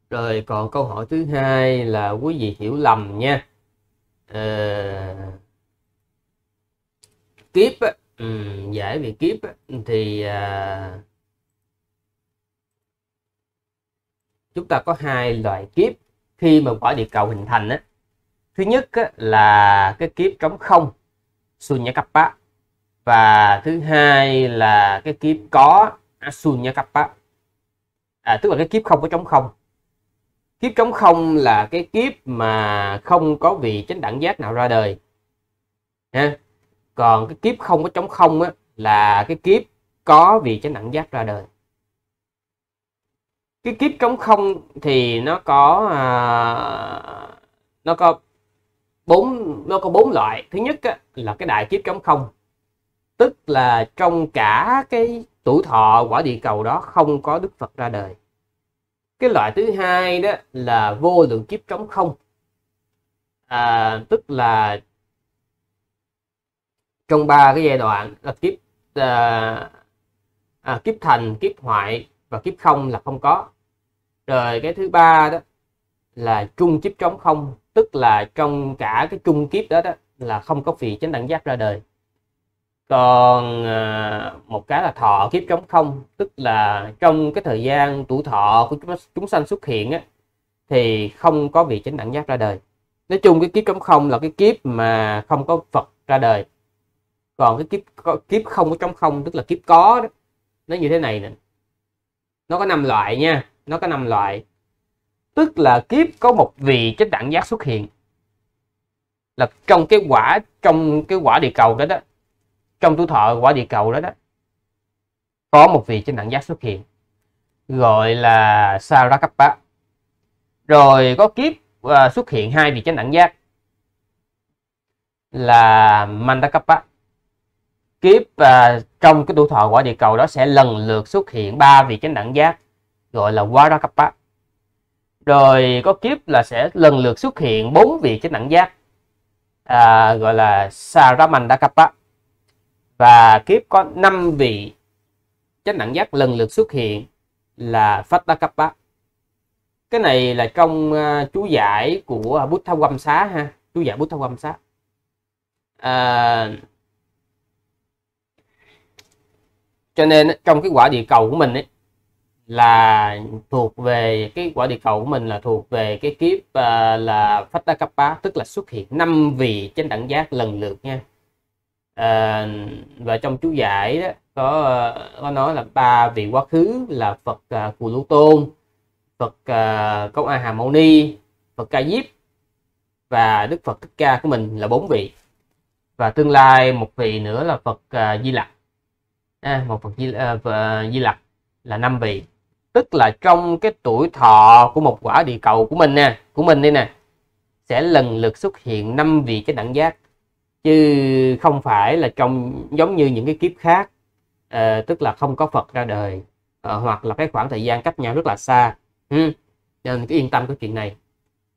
Rồi còn câu hỏi thứ hai là quý vị hiểu lầm nha. Ờ, Kiếp á, giải về kiếp á, thì chúng ta có hai loại kiếp khi mà quả địa cầu hình thành á. Thứ nhất á, là cái kiếp trống không Sunyakapa, và thứ hai là cái kiếp có Asunyakapa. Tức là cái kiếp không có trống không. Kiếp trống không là cái kiếp mà không có vị chánh đẳng giác nào ra đời ha. Còn cái kiếp không có trống không á, là cái kiếp có vị chánh đẳng giác ra đời. Cái kiếp trống không thì nó có bốn loại. Thứ nhất á, là cái đại kiếp trống không, tức là trong cả cái tuổi thọ quả địa cầu đó không có Đức Phật ra đời. Cái loại thứ hai đó là vô lượng kiếp trống không, tức là trong ba cái giai đoạn là kiếp thành, kiếp hoại và kiếp không là không có. Rồi cái thứ ba đó là trung kiếp trống không, tức là trong cả cái trung kiếp đó là không có vị chánh đẳng giác ra đời. Còn một cái là thọ kiếp trống không, tức là trong cái thời gian tuổi thọ của chúng sanh xuất hiện á, thì không có vị chánh đẳng giác ra đời. Nói chung cái kiếp trống không là cái kiếp mà không có Phật ra đời. Còn cái kiếp không có trống không, tức là kiếp có đó, nó như thế này nè. Nó có 5 loại nha, nó có 5 loại. Tức là kiếp có một vị chánh đẳng giác xuất hiện, là trong cái quả địa cầu đó, trong tuổi thọ quả địa cầu đó có một vị chánh đẳng giác xuất hiện, gọi là Sarakappa. Rồi có kiếp xuất hiện hai vị chánh đẳng giác là Mandakappa. Kiếp trong cái tuổi thọ quả địa cầu đó sẽ lần lượt xuất hiện 3 vị chánh đẳng giác, gọi là Varakappa. Rồi có kiếp là sẽ lần lượt xuất hiện 4 vị chánh đẳng giác, gọi là Saramandakappa. Và kiếp có 5 vị chánh đẳng giác lần lượt xuất hiện là Fattakappa. Cái này là trong chú giải của Buddha Vamsa ha, chú giải Buddha Vamsa. Cho nên trong cái quả địa cầu của mình ấy, là thuộc về cái quả địa cầu của mình là thuộc về cái kiếp là Fattakappa, tức là xuất hiện 5 vị chánh đẳng giác lần lượt nha. Và trong chú giải đó có nói là 3 vị quá khứ là Phật Cù Lưu Tôn, Phật Công A Hà Mâu Ni, Phật Ca Diếp và Đức Phật Thích Ca của mình là 4 vị. Và tương lai một vị nữa là Phật Di Lặc, một Phật Di Lặc là 5 vị. Tức là trong cái tuổi thọ của một quả địa cầu của mình nè, đây nè, sẽ lần lượt xuất hiện 5 vị chánh đẳng giác, chứ không phải là giống như những cái kiếp khác, tức là không có Phật ra đời, hoặc là cái khoảng thời gian cách nhau rất là xa. Nên cứ yên tâm cái chuyện này.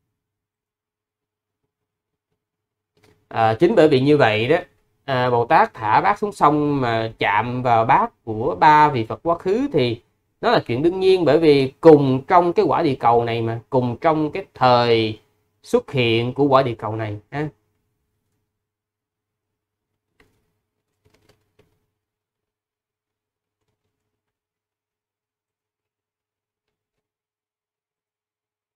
Chính bởi vì như vậy đó, Bồ Tát thả bát xuống sông mà chạm vào bát của 3 vị Phật quá khứ thì nó là chuyện đương nhiên, bởi vì cùng trong cái quả địa cầu này mà, cùng trong cái thời xuất hiện của quả địa cầu này ha.